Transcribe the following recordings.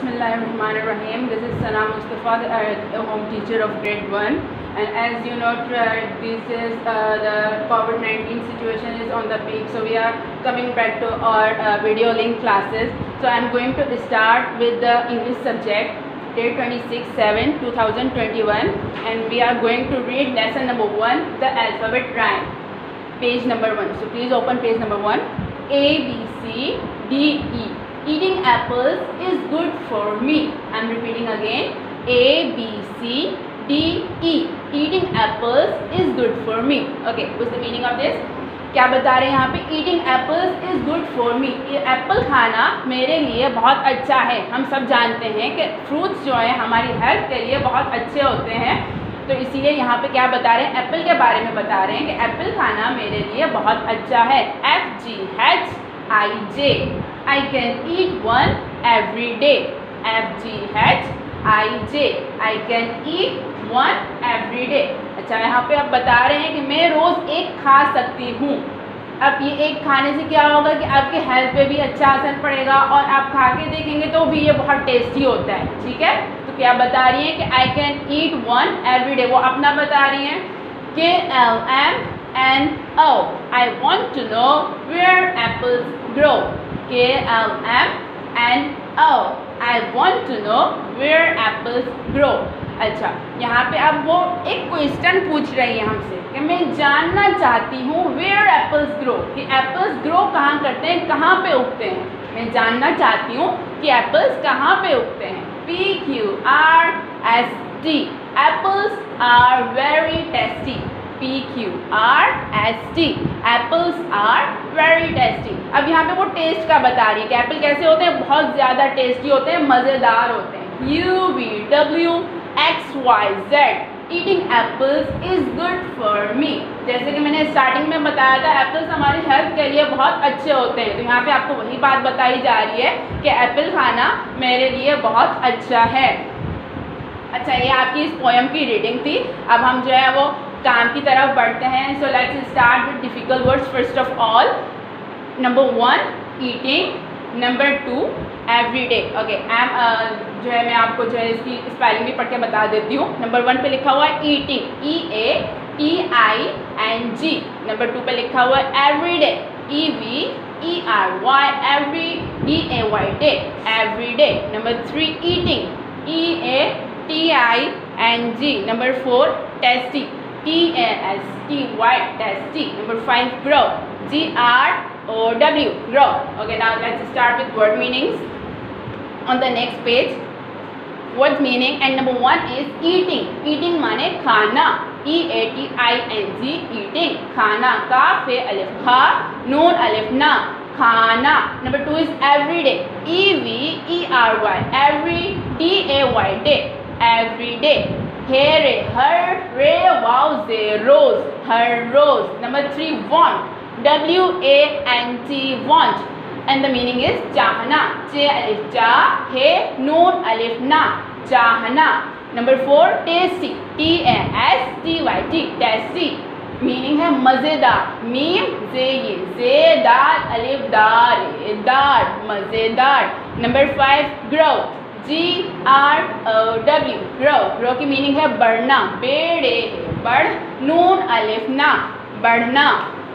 Bismillahirrahmanirrahim. This is Sana Mustafa, the home teacher of grade 1. And as you know, this is the COVID-19 situation is on the peak. So we are coming back to our video link classes. So I am going to start with the English subject, date 26/7/2021. And we are going to read lesson number 1, the alphabet rhyme. Page number 1. So please open page number 1. A, B, C, D, E. Eating apples is good for me. I am repeating again. A, B, C, D, E. Eating apples is good for me. Okay, what's the meaning of this? क्या बता रहे हैं यहाँ पे? Eating apples is good for me. Apple खाना मेरे लिए बहुत अच्छा है. हम सब जानते हैं कि फ्रूट्स जो हैं हमारी हेल्थ के लिए बहुत अच्छे होते हैं. तो इसीलिए यहाँ पे क्या बता रहे हैं? एप्पल के बारे में बता रहे हैं कि एप्पल खाना मेरे लिए बहुत अच्छा है. FGHIJ. I can eat one every day. FGHIJ. I can eat one every day. अच्छा, यहाँ पे आप बता रहे हैं कि मैं रोज़ एक खा सकती हूँ. अब ये एक खाने से क्या होगा कि आपके हेल्थ पे भी अच्छा असर पड़ेगा और आप खा के देखेंगे तो भी ये बहुत टेस्टी होता है. ठीक है, तो क्या बता रही हैं कि I can eat one every day. वो अपना बता रही हैं. KLMNO. I want to know where apples grow. KLMNO. I want to know where apples grow. अच्छा, यहाँ पे अब वो एक क्वेश्चन पूछ रही है हमसे कि मैं जानना चाहती हूँ where apples grow, कि एप्पल्स ग्रो कहाँ करते हैं, कहाँ पे उगते हैं. मैं जानना चाहती हूँ कि एप्पल्स कहाँ पे उगते हैं. PQRST. Apples are very tasty. PQRST. Apples are very tasty. अब यहाँ पे वो टेस्ट का बता रही है कि एप्पल कैसे होते हैं, बहुत ज़्यादा टेस्टी होते हैं, मज़ेदार होते हैं. UVWXYZ. Eating apples is good for me. जैसे कि मैंने स्टार्टिंग में बताया था, एप्पल्स हमारी हेल्थ के लिए बहुत अच्छे होते हैं. तो यहाँ पे आपको वही बात बताई जा रही है कि एप्पल खाना मेरे लिए बहुत अच्छा है. अच्छा, ये आपकी इस पोएम की रीडिंग थी. अब हम जो है वो काम की तरफ बढ़ते हैं. So let's start with difficult words. First of all, number 1 eating, number 2 everyday. Okay, जो है मैं आपको जो है इसकी स्पेलिंग भी पढ़ के बता देती हूँ. नंबर 1 पे लिखा हुआ है ईटिंग, EATING. नंबर 2 पे लिखा हुआ है everyday, EVERY, every DAY, everyday. Number 3 eating, EATING. Number 4 tasty, TASTY, tasty. Number 5 grow, GROW, grow. Okay, now let's start with word meanings on the next page. Word meaning, and number 1 is eating. Eating माने खाना, EATING, eating, खाना. काफ है अलिफ खा, नून अलिफ ना, खाना. Number 2 is everyday, EVERY, every DAY, everyday. Here, her, ray, wow, they, rose, her rose. Number 3 want, WANT, want, and the meaning is चाहना, चे अलिफ चा, हे नून अलिफ ना, चाहना. Number 4 tasty, TASTY, tasty, meaning है मज़ेदार. मीम जे ये, ज़ेदार अलिफ दार, दार, मज़ेदार. Number 5 grow, GROW, grow. grow की मीनिंग है बढ़ना, बेड़े बढ़, नून अलिफ ना, बढ़ना.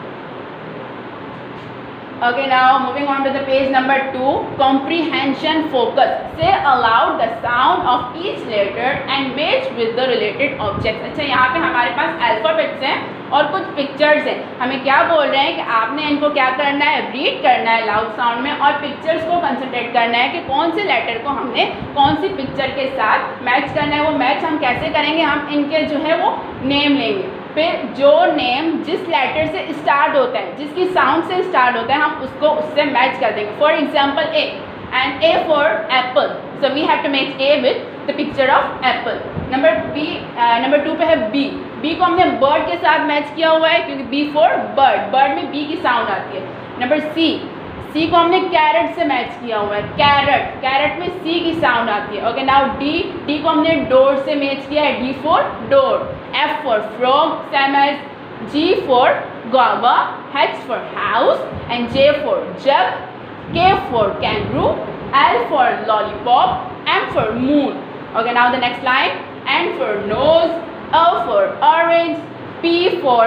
Okay, now moving on to the page number 2, comprehension focus. Say aloud the sound of each letter and match with the related objects. अच्छा, यहाँ पे हमारे पास अल्फ़ाबेट्स हैं और कुछ पिक्चर्स हैं. हमें क्या बोल रहे हैं कि आपने इनको क्या करना है, रीड करना है लाउड साउंड में, और पिक्चर्स को कंसंट्रेट करना है कि कौन से लेटर को हमने कौन सी पिक्चर के साथ मैच करना है. वो मैच हम कैसे करेंगे, हम इनके जो है वो नेम लेंगे. फिर जो नेम जिस लेटर से स्टार्ट होता है, जिसकी साउंड से स्टार्ट होता है, हम उसको उससे मैच कर देंगे. For example A, and A for apple, so we have to match A with the picture of apple. Number 2 पे है B. B को हमने bird के साथ मैच किया हुआ है क्योंकि B for bird, bird में B की साउंड आती है. नंबर C को हमने कैरेट से मैच किया हुआ है, कैरेट, कैरेट में C की साउंड आती है. ओके, नाउ D को हमने डोर से मैच किया है, D for door. F for frog, same as G for guava, H for house, and J for jug, K for kangaroo, L for lollipop, for moon. Okay, now the next line. N for nose, O for orange, P for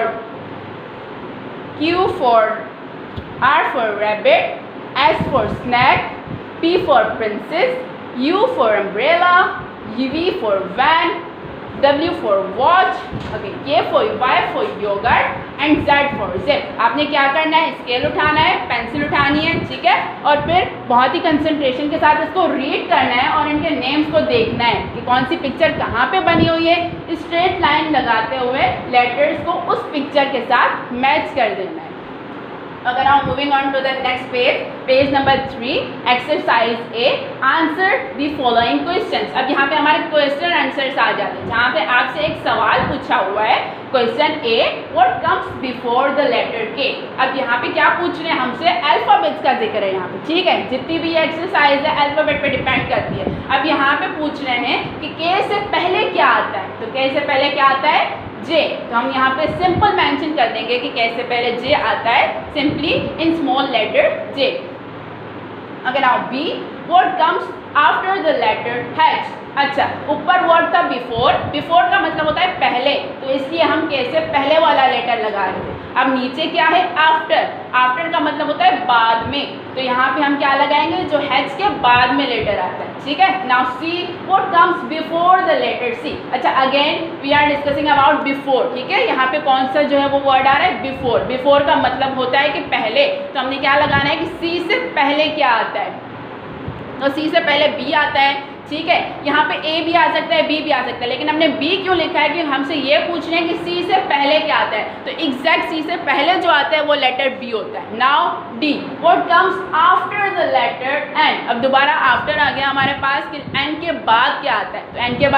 Q for R for rabbit, S for snack, P for princess, U for umbrella, V for van, W for watch, okay, K for Y for yogurt and Z for zip. आपने क्या करना है, scale उठाना है, pencil उठानी है, ठीक है, और फिर बहुत ही कंसंट्रेशन के साथ इसको रीड करना है और इनके नेम्स को देखना है कि कौन सी पिक्चर कहाँ पे बनी हुई है. स्ट्रेट लाइन लगाते हुए लेटर्स को उस पिक्चर के साथ मैच कर देना है. Okay, now moving on to the next page, page number 3, exercise A, answer the following questions. अब यहाँ पे हमारे question answers आ जाते हैं, जहाँ पे आपसे एक सवाल पूछा हुआ है. Question A, what comes before the letter K? अब यहाँ पे क्या पूछ रहे हैं हमसे, अल्फाबेट्स का जिक्र है यहाँ पे, ठीक है, जितनी भी एक्सरसाइज है अल्फाबेट पे डिपेंड करती है. अब यहाँ पे पूछ रहे हैं कि K से पहले क्या आता है, तो K से पहले क्या आता है, J. तो हम यहाँ पे सिंपल मेंशन कर देंगे कि कैसे पहले J आता है, simply in small letter J. Okay, now B, what comes after the letter H? अच्छा, ऊपर वर्ड था बिफोर, बिफोर का मतलब होता है पहले, तो इसलिए हम कैसे पहले वाला लेटर लगा रहे थे. अब नीचे क्या है, आफ्टर, आफ्टर का मतलब होता है बाद में, तो यहाँ पे हम क्या लगाएंगे, जो H के बाद में लेटर आता है, ठीक है. Now C, what comes before the letter C? अच्छा, again we are discussing about before, ठीक है, यहाँ पे कौन सा जो है वो वर्ड आ रहा है, बिफोर. बिफोर का मतलब होता है कि पहले, तो हमने क्या लगाना है कि C से पहले क्या आता है, तो C से पहले B आता है, ठीक है. यहाँ पे A भी आ सकता है, B भी आ सकता है, लेकिन हमने B क्यों लिखा है कि हमसे ये पूछ रहे हैं कि C से पहले क्या आता है, तो एग्जैक्ट C से पहले जो आता है वो लेटर B होता है. Now D, what comes after the letter N? अब दोबारा आफ्टर आ गया हमारे पास कि N के बाद क्या आता है, तो N के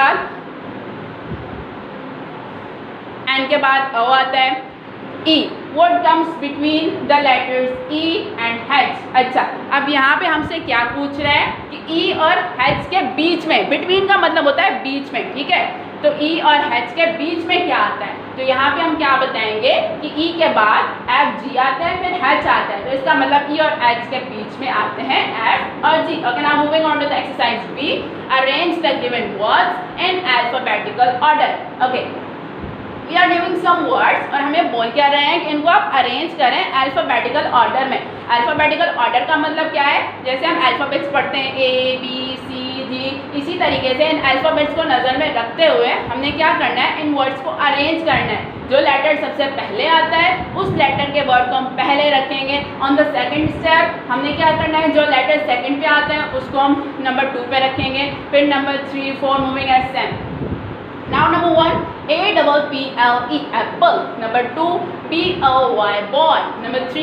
बाद O आता है. E, what comes between the letters E and H? अच्छा, अब यहाँ पे हमसे क्या पूछ रहा है कि E और H के बीच में, between का मतलब होता है बीच में, ठीक है, तो E और H के बीच में क्या आता है, तो यहाँ पे हम क्या बताएंगे कि E के बाद F G आता है, फिर H आता है, तो इसका मतलब E और H के बीच में आते हैं F और G. Okay, now moving on to the exercise B, arrange the given words in alphabetical order. Okay, we are giving some words और हमें बोल क्या रहे हैं कि इनको आप अरेंज करें अल्फ़ाबेटिकल ऑर्डर में. अल्फ़ाबेटिकल ऑर्डर का मतलब क्या है, जैसे हम अल्फ़ाबेट्स पढ़ते हैं A B C D, इसी तरीके से इन अल्फ़ाबेट्स को नज़र में रखते हुए हमने क्या करना है, इन वर्ड्स को अरेंज करना है. जो लेटर सबसे पहले आता है उस लेटर के वर्ड को हम पहले रखेंगे. ऑन द सेकंड स्टेप हमने क्या करना है, जो लेटर सेकंड पे आता है उसको हम नंबर 2 पे रखेंगे, फिर number 3 4 moving as same. Now number 1, A-P-P-L-E, apple. Number 2, B-O-Y, boy. Number 3,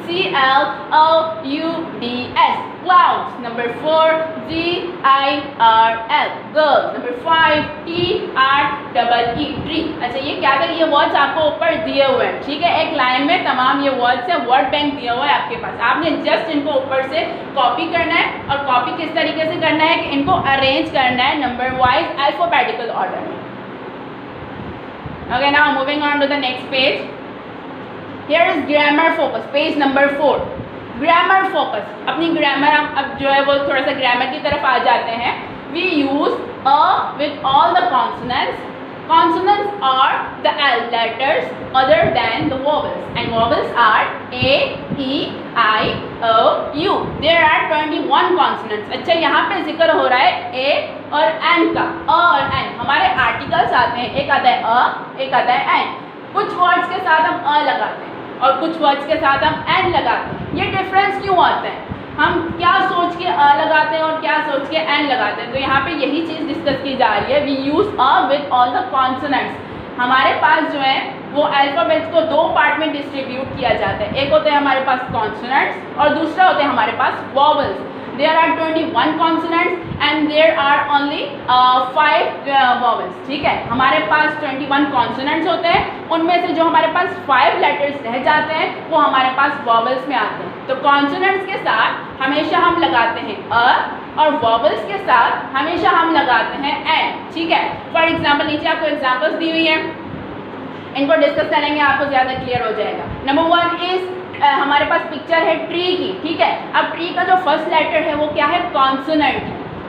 C-L-O-U-D-S, clouds. Number 4, G-I-R-L, girl. Number 5, T-R-E-E, tree. अच्छा, ये क्या था, ये वर्ड्स आपको ऊपर दिए हुए हैं, ठीक है, एक लाइन में तमाम ये वर्ड्स है, वर्ड बैंक दिया हुआ है आपके पास. आपने जस्ट इनको ऊपर से कॉपी करना है, और कॉपी किस तरीके से करना है कि इनको अरेंज करना है नंबर वाइज अल्फ़ाबेटिकल ऑर्डर में. Okay, now moving on to the next page. Here is grammar focus, page number 4. Grammar focus. अपनी grammar हम अब जो है वो थोड़ा सा grammar की तरफ आ जाते हैं. We use a with all the consonants. Consonants are the letters other than the vowels, and vowels are A, E, I, O, U. There are 21 consonants. अच्छा, यहाँ पे जिक्र हो रहा है A और N का. अ और N हमारे आर्टिकल्स आते हैं, एक आता है अ, एक आता है N. कुछ वर्ड्स के साथ हम अ लगाते हैं और कुछ वर्ड्स के साथ हम N लगाते हैं. ये डिफरेंस क्यों आता है, हम क्या सोच के अ लगाते हैं और क्या सोच के एन लगाते हैं, तो यहाँ पे यही चीज़ डिस्कस की जा रही है. We use a with all the consonants. हमारे पास जो है वो अल्फ़ाबेट्स को 2 पार्ट में डिस्ट्रीब्यूट किया जाता है. एक होते हैं हमारे पास कॉन्सोनेंट्स और दूसरा होते हैं हमारे पास vowels. There are 21 consonants and there are only 5 vowels. ठीक है, हमारे पास 21 consonants होते हैं, उनमें से जो हमारे पास 5 letters रह जाते हैं वो हमारे पास vowels में आते हैं. तो consonants के साथ हमेशा हम लगाते हैं अ और vowels के साथ हमेशा हम लगाते हैं एन. ठीक है, फॉर एग्जाम्पल नीचे आपको एग्जाम्पल्स दी हुई हैं, इनको डिस्कस करेंगे, आपको ज़्यादा क्लियर हो जाएगा. नंबर 1 इज हमारे पास पिक्चर है ट्री की. ठीक है, अब ट्री का जो फर्स्ट लेटर है वो क्या है, कॉन्सोनेंट है.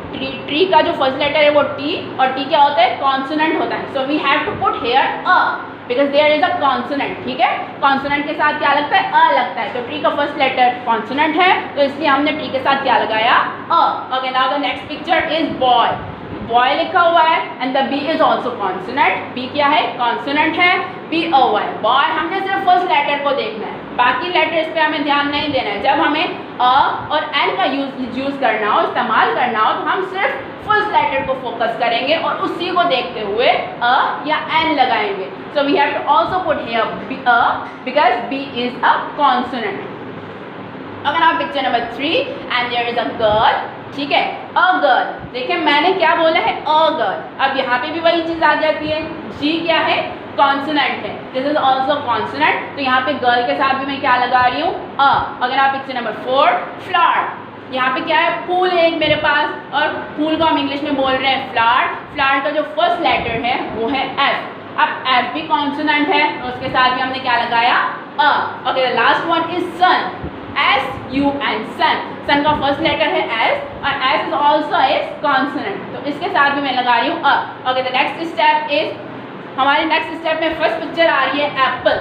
ट्री का जो फर्स्ट लेटर है वो टी, और टी क्या होता है, कॉन्सोनेंट होता है. So we have to put here a because there is a consonant. ठीक है, कॉन्सोनेंट के साथ क्या लगता है, अ लगता है. तो ट्री का फर्स्ट लेटर कॉन्सोनेंट है, तो इसलिए हमने ट्री के साथ क्या लगाया, a. Okay, now the next picture is boy. Boy लिखा हुआ है and the B is also consonant. B क्या है, कॉन्सोनेंट है. BOY boy. हमने सिर्फ फर्स्ट लेटर को देखना है, बाकी लेटर्स पे हमें ध्यान नहीं देना है. जब हमें अ और एन का यूज करना हो, इस्तेमाल करना हो, तो हम सिर्फ फर्स्ट लेटर को फोकस करेंगे और उसी को देखते हुए अ या एन लगाएंगे. So we have to also put here a because B is a consonant. अगर आप picture number 3 and there is a girl. ठीक है, अ गर्ल. देखिए मैंने क्या बोला है, अ गर्ल. अब यहाँ पे भी वही चीज़ आ जाती है. जी क्या है, कॉन्सोनेंट है. This is also consonant. तो यहाँ पे गर्ल के साथ भी मैं क्या लगा रही हूँ, अ. अगर आप पिक्चर नंबर 4 फ्लावर. यहाँ पे क्या है, फूल है एक मेरे पास, और फूल को हम इंग्लिश में बोल रहे हैं फ्लावर. फ्लावर का जो फर्स्ट लेटर है वो है एफ. अब एफ भी कॉन्सोनेंट है, तो उसके साथ भी हमने क्या लगाया, a. Okay, the last one is sun. SUN sun. Sun का फर्स्ट लेटर है S और S is also is consonant. तो इसके साथ भी मैं लगा रही हूँ a. Okay, the next step is, हमारे नेक्स्ट स्टेप में फर्स्ट पिक्चर आ रही है apple.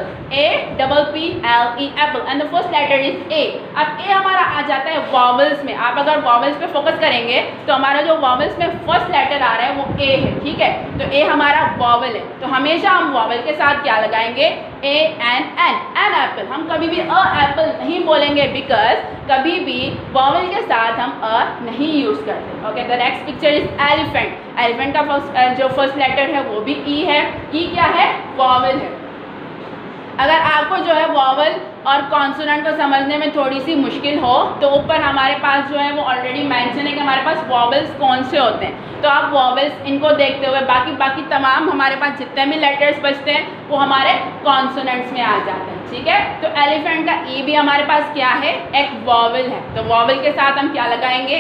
APPLE apple and the first letter is A. अब ए हमारा आ जाता है वॉवल्स में. आप अगर वॉवल्स पे फोकस करेंगे तो हमारा जो वॉवल्स में फर्स्ट लेटर आ रहा है वो ए है. ठीक है, तो ए हमारा वॉवल है, तो हमेशा हम वॉवल के साथ क्या लगाएंगे, एन एप्पल. हम कभी भी अ एप्पल नहीं बोलेंगे बिकॉज कभी भी वॉवल के साथ हम अ नहीं यूज करते. Okay, the next picture is elephant. Elephant का जो फर्स्ट लेटर है वो भी ई है. ई क्या है, वॉवल है. अगर आपको जो है वॉवल और कॉन्सोनेंट को समझने में थोड़ी सी मुश्किल हो तो ऊपर हमारे पास जो है वो ऑलरेडी मेंशन है कि हमारे पास वॉवल्स कौन से होते हैं. तो आप वॉवल्स इनको देखते हुए बाकी तमाम हमारे पास जितने भी लेटर्स बचते हैं वो हमारे कॉन्सोनेंट्स में आ जाते हैं. ठीक है, तो एलिफेंट का ई भी हमारे पास क्या है, एक वॉवल है. तो वॉवल के साथ हम क्या लगाएंगे,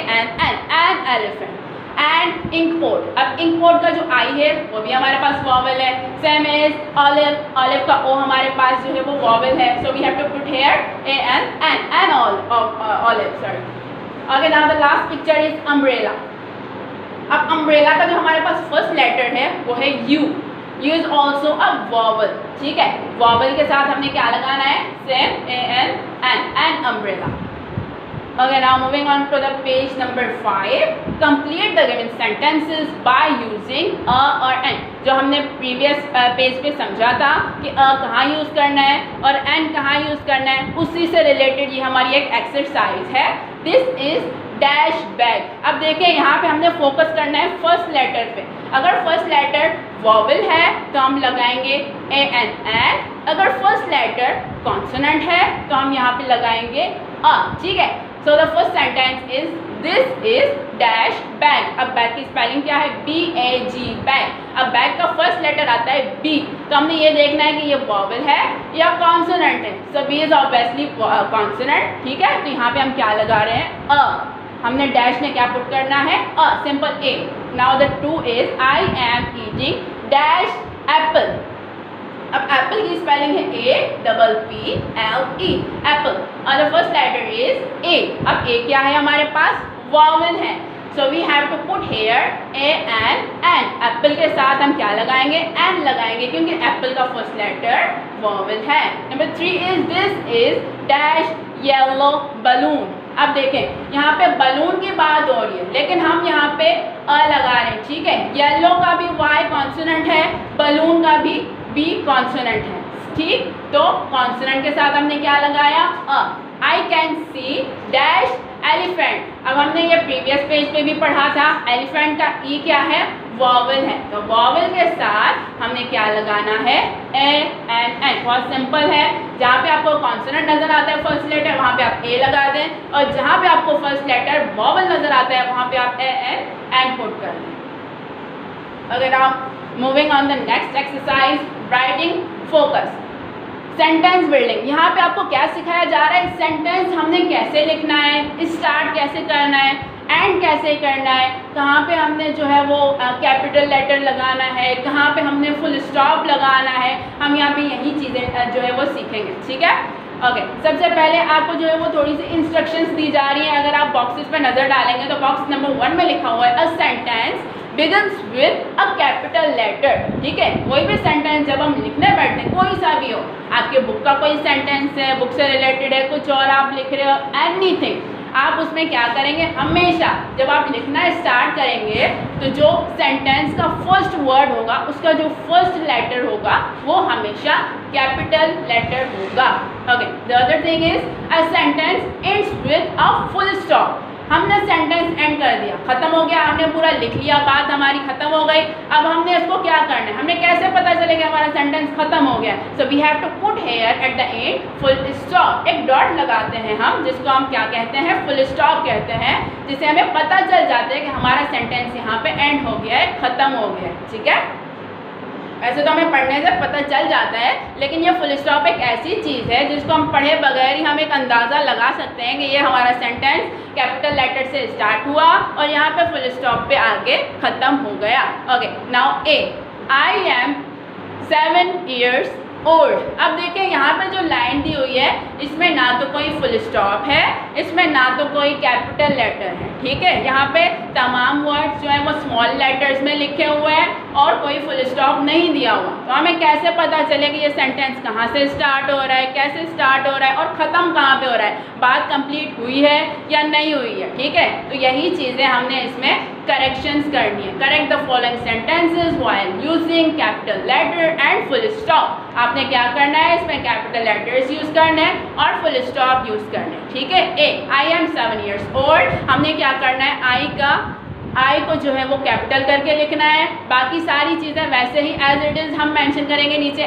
एन एलिफेंट. एंड इंकपोर्ट. अब इंकपोर्ट का जो आई है वो भी हमारे पास वॉवल है. Same as olive. ऑलिव का ओ हमारे पास जो है वो वॉवल है. So we have to put here an olive. Sorry. Okay, now the last picture is umbrella. अब अम्ब्रेला का जो हमारे पास फर्स्ट लेटर है वो है U. U is also a vowel. ठीक है, वॉवल के साथ हमने क्या लगाना है, same an umbrella. Okay, now moving on to the page number 5. Complete the given sentences by using a और n. जो हमने प्रीवियस पेज पे समझा था कि अ कहाँ यूज़ करना है और n कहाँ यूज़ करना है, उसी से रिलेटेड ये हमारी एक एक्सरसाइज है. This is dash bag. अब देखिए यहाँ पे हमने फोकस करना है फर्स्ट लेटर पे. अगर फर्स्ट लेटर वॉवल है तो हम लगाएंगे एन. अगर फर्स्ट लेटर कॉन्सोनेंट है तो हम यहाँ पे लगाएंगे अ. ठीक है, so the first sentence is this is dash bag. अब बैग की स्पेलिंग क्या है, BAG बैग. अब बैग का फर्स्ट लेटर आता है B, तो हमने ये देखना है कि ये वॉवल है या कॉन्सोनेंट है. So B is obviously consonant. ठीक है, तो यहाँ पे हम क्या लगा रहे हैं, अ. हमने डैश में क्या पुट करना है, a. Simple A. Now the 2 is I am eating dash apple. अब एप्पल की स्पेलिंग है APPLE एप्पल और the first letter is A. अब ए क्या है हमारे पास, वॉवल है. So we have to put here an. Apple के साथ हम क्या लगाएंगे, एन लगाएंगे क्योंकि एप्पल का फर्स्ट लेटर वॉवल है. Number 3 is this is dash yellow balloon. अब देखें यहाँ पे बलून की बात हो रही है लेकिन हम यहाँ पे अ लगा रहे हैं. ठीक है, येलो का भी Y कॉन्सोनेंट है, बलून का भी B कॉन्सोनेंट है. ठीक, तो कॉन्सोनेंट के साथ हमने क्या लगाया, a. I can see dash elephant. अब हमने ये प्रीवियस पेज पे भी पढ़ा था, एलिफेंट का ई क्या है, वॉवल है. तो वॉवल के साथ हमने क्या लगाना है, एन. बहुत सिंपल है. जहाँ पे आपको कॉन्सोनेंट नजर आता है फर्स्ट लेटर वहाँ पे आप ए लगा दें और जहाँ पे आपको फर्स्ट लेटर वॉवल नजर आता है वहाँ पे आप एन पुट कर दें. अगर आप moving on the next exercise, writing focus. Sentence building. यहाँ पे आपको क्या सिखाया जा रहा है, सेंटेंस हमने कैसे लिखना है, स्टार्ट कैसे करना है, एंड कैसे करना है, कहाँ पे हमने जो है वो कैपिटल लेटर लगाना है, कहाँ पे हमने फुल स्टॉप लगाना है. हम यहाँ पे यही चीज़ें जो है वो सीखेंगे. ठीक है, ओके, सबसे पहले आपको जो है वो थोड़ी सी इंस्ट्रक्शंस दी जा रही हैं। अगर आप बॉक्सेस पे नज़र डालेंगे तो बॉक्स नंबर 1 में लिखा हुआ है a sentence begins with a capital letter. ठीक है, कोई भी सेंटेंस जब हम लिखने बैठते हैं, कोई सा भी हो, आपके बुक का कोई सेंटेंस है, बुक से रिलेटेड है, कुछ और आप लिख रहे हो, एनीथिंग, आप उसमें क्या करेंगे, हमेशा जब आप लिखना स्टार्ट करेंगे तो जो सेंटेंस का फर्स्ट वर्ड होगा उसका जो फर्स्ट लेटर होगा वो हमेशा कैपिटल लेटर होगा। Okay, the other thing is a sentence ends with a full stop. हमने सेंटेंस एंड कर दिया, खत्म हो गया, हमने पूरा लिख लिया, बात हमारी खत्म हो गई। अब हमने इसको क्या करना है, हमें कैसे पता चलेगा हमारा सेंटेंस खत्म हो गया। So we have to put here at the end full stop. एक डॉट लगाते हैं हम, जिसको हम क्या कहते हैं, फुल स्टॉप कहते हैं, जिससे हमें पता चल जाता है कि हमारा सेंटेंस यहाँ पे एंड हो गया है, खत्म हो गया है। ठीक है, ऐसे तो हमें पढ़ने से पता चल जाता है, लेकिन ये फुल स्टॉप एक ऐसी चीज़ है जिसको हम पढ़े बगैर ही हम एक अंदाज़ा लगा सकते हैं कि ये हमारा सेंटेंस कैपिटल लेटर से स्टार्ट हुआ और यहाँ पे फुल स्टॉप पे आके ख़त्म हो गया। Okay, now A, I am 7 years old. अब देखिए यहाँ पे जो लाइन दी हुई है इसमें ना तो कोई फुल स्टॉप है, इसमें ना तो कोई कैपिटल लेटर है। ठीक है, यहाँ पे तमाम वर्ड्स जो है वो स्मॉल लेटर्स में लिखे हुए हैं और कोई फुल स्टॉप नहीं दिया हुआ। तो हमें कैसे पता चले कि ये सेंटेंस कहाँ से स्टार्ट हो रहा है, कैसे स्टार्ट हो रहा है और ख़त्म कहाँ पे हो रहा है, बात कंप्लीट हुई है या नहीं हुई है। ठीक है, तो यही चीज़ें हमने इसमें करेक्शंस करनी है। Correct the following sentences while using capital letter and full stop. आपने क्या करना है, इसमें कैपिटल लेटर्स यूज़ करना है और फुल स्टॉप यूज़ करना है। ठीक है, A, I am 7 years old, हमने क्या करना है, आई को जो है वो कैपिटल करके लिखना है, बाकी सारी चीज़ें वैसे ही एज इट इज़ हम मेंशन करेंगे नीचे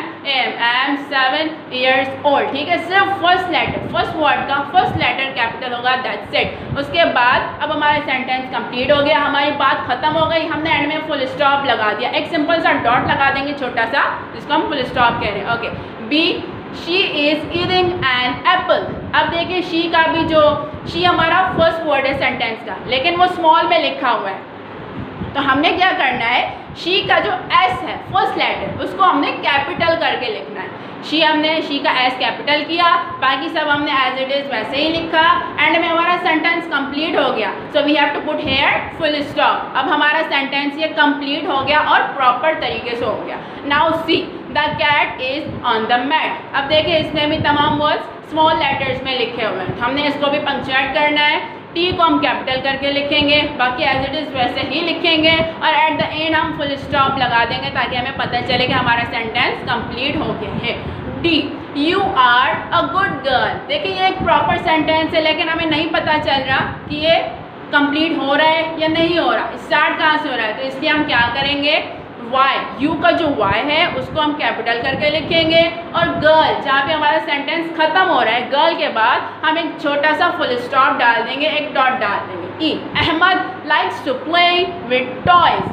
एम 7 years ओल्ड। ठीक है, सिर्फ फर्स्ट लेटर, फर्स्ट वर्ड का फर्स्ट लेटर कैपिटल होगा, दैट्स इट। उसके बाद अब हमारा सेंटेंस कंप्लीट हो गया, हमारी बात खत्म हो गई, हमने एंड में फुल स्टॉप लगा दिया, एक सिंपल सा डॉट लगा देंगे छोटा सा, जिसको हम फुल स्टॉप कह रहे हैं। Okay, B, she is eating an apple. अब देखिए शी का भी जो, शी हमारा फर्स्ट वर्ड है सेंटेंस का, लेकिन वो स्मॉल में लिखा हुआ है, तो हमने क्या करना है, शी का जो एस है फर्स्ट लेटर उसको हमने कैपिटल करके लिखना है। हमने शी का एस कैपिटल किया, बाकी सब हमने एज इट इज़ वैसे ही लिखा, एंड में हमारा सेंटेंस कंप्लीट हो गया। So we have to put here full stop. अब हमारा सेंटेंस ये कंप्लीट हो गया और प्रॉपर तरीके से हो गया। Now see, the cat is on the mat. अब देखिए इसमें भी तमाम वर्ड्स स्मॉल लेटर्स में लिखे हुए हैं, हमने इसको भी पंक्चुएट करना है। टी को हम कैपिटल करके लिखेंगे, बाकी एज इट इज़ वैसे ही लिखेंगे और एट द एंड हम फुल स्टॉप लगा देंगे ताकि हमें पता चले कि हमारा सेंटेंस कंप्लीट हो गया है। D, you are a good girl. देखिए ये एक प्रॉपर सेंटेंस है, लेकिन हमें नहीं पता चल रहा कि ये कंप्लीट हो रहा है या नहीं हो रहा, स्टार्ट कहाँ से हो रहा है, तो इसलिए हम क्या करेंगे, वाई, यू का जो वाई है उसको हम कैपिटल करके लिखेंगे और गर्ल जहाँ पे हमारा सेंटेंस खत्म हो रहा है, गर्ल के बाद हम एक छोटा सा फुल स्टॉप डाल देंगे, एक डॉट डाल देंगे। E, Ahmad likes to play with toys.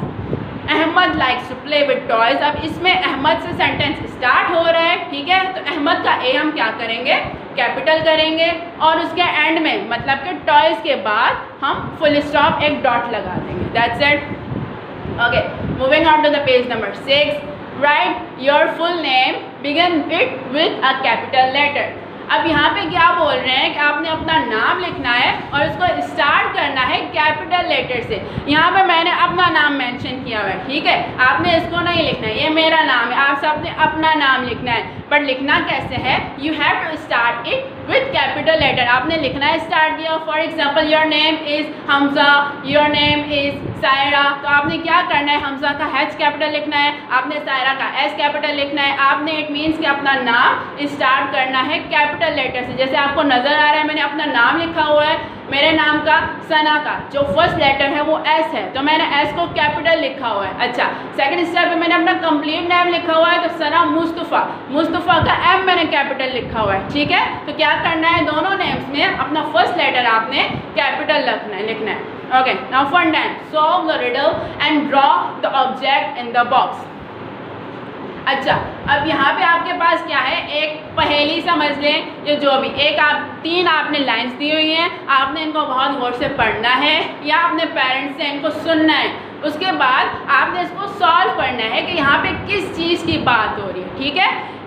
Ahmad likes to play with toys. अब इसमें अहमद से सेंटेंस स्टार्ट हो रहा है, ठीक है, तो अहमद का ए हम क्या करेंगे, कैपिटल करेंगे और उसके एंड में मतलब कि टॉयज के बाद हम फुल स्टॉप एक डॉट लगा देंगे, that's it. Okay, moving on to the page number 6. Write your full name, begin it with a capital letter. अब यहाँ पे क्या बोल रहे हैं कि आपने अपना नाम लिखना है और उसको स्टार्ट करना है कैपिटल लेटर से। यहाँ पे मैंने अपना नाम मेंशन किया हुआ है, ठीक है, आपने इसको नहीं लिखना है, ये मेरा नाम है, आप सबने अपना नाम लिखना है, बट लिखना कैसे है, you have to start it with capital letter. आपने लिखना है स्टार्ट दिया, for example your name is Hamza, your name is Saira, तो आपने क्या करना है, हमजा का एच कैपिटल लिखना है, आपने सायरा का एस कैपिटल लिखना है। आपने इट मीन्स कि अपना नाम स्टार्ट करना है कैपिटल लेटर से। जैसे आपको नज़र आ रहा है मैंने अपना नाम लिखा हुआ है, मेरे नाम का सना का जो फर्स्ट लेटर है वो एस है, तो मैंने एस को कैपिटल लिखा हुआ है। अच्छा, सेकंड स्टेप पे मैंने अपना कंप्लीट नेम लिखा हुआ है, तो सना मुस्तफ़ा, मुस्तफ़ा का एम मैंने कैपिटल लिखा हुआ है, ठीक है। तो क्या करना है, दोनों नेम्स में अपना फर्स्ट लेटर आपने कैपिटल लिखना है। Okay, now fun time, solve the riddle and draw the object in the box. अच्छा, अब यहाँ पे आपके पास क्या है, एक पहेली समझ लें, ये जो भी तीन आपने लाइंस दी हुई हैं, आपने इनको बहुत गौर से पढ़ना है या अपने पेरेंट्स से इनको सुनना है, उसके बाद आपने इसको सॉल्व करना है कि यहाँ पे किस चीज़ की बात हो रही है, ठीक है।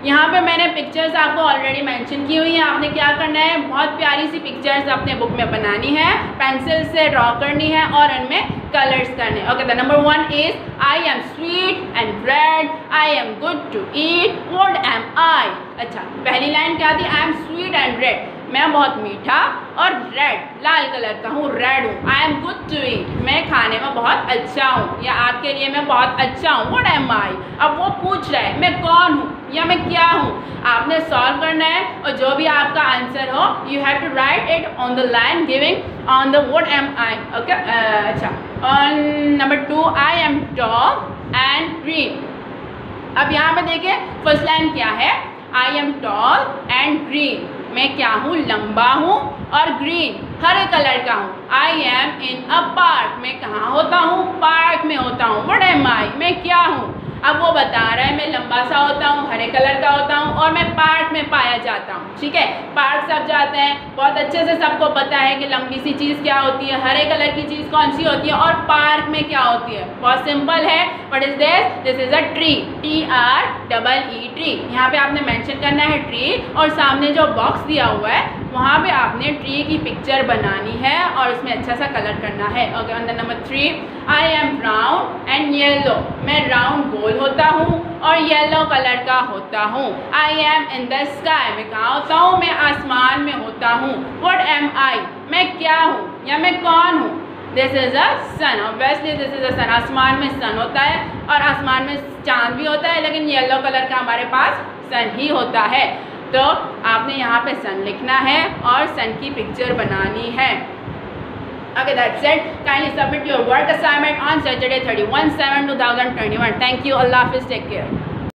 यहाँ पे मैंने पिक्चर्स आपको ऑलरेडी मेंशन की हुई हैं। आपने क्या करना है, बहुत प्यारी सी पिक्चर्स अपने बुक में बनानी है, पेंसिल से ड्रॉ करनी है और उनमें कलर्स करने। Okay, the number 1 is I am sweet and red, I am good to eat, what am I. अच्छा, पहली लाइन क्या थी, I am sweet and red, मैं बहुत मीठा और रेड लाल कलर का हूँ, रेड हूँ। I am good to eat, मैं खाने में बहुत अच्छा हूँ या आपके लिए मैं बहुत अच्छा हूँ। व्हाट एम आई, अब वो पूछ रहा है मैं कौन हूँ या मैं क्या हूँ। आपने सॉल्व करना है और जो भी आपका आंसर हो you have to write it on the line giving on the what am I. Okay, अच्छा, on number 2 I am tall and green. अब यहाँ पे देखिए फर्स्ट लाइन क्या है, I am tall and green, मैं क्या हूँ, लंबा हूँ और ग्रीन हरे कलर का हूँ। I am in a park, मैं कहाँ होता हूँ, पार्क में होता हूँ। व्हाट एम आई, मैं क्या हूँ। अब वो बता रहा है मैं लंबा सा होता हूँ, हरे कलर का होता हूँ और मैं पार्क में पाया जाता हूँ। ठीक है, पार्क सब जाते हैं, बहुत अच्छे से सबको पता है कि लंबी सी चीज़ क्या होती है, हरे कलर की चीज़ कौन सी होती है और पार्क में क्या होती है। बहुत सिंपल है, what is this, this is a tree, TREE tree. यहाँ पे आपने मेंशन करना है ट्री और सामने जो बॉक्स दिया हुआ है वहाँ पे आपने ट्री की पिक्चर बनानी है और उसमें अच्छा सा कलर करना है। Okay, on the number 3 I am brown and yellow, मैं राउंड गोल होता हूँ और येलो कलर का होता हूँ। I am in the sky, मैं कहाँ होता हूँ, मैं आसमान में होता हूँ। व्हाट एम आई, मैं क्या हूँ या मैं कौन हूँ। This is a sun, obviously this is a sun, आसमान में सन होता है और आसमान में चांद भी होता है लेकिन येलो कलर का हमारे पास सन ही होता है। तो आपने यहाँ पे सन लिखना है और सन की पिक्चर बनानी है। Okay, that's it. Kindly submit your work assignment on Saturday 31/7/2021. Thank you. Allah Hafiz. Take care.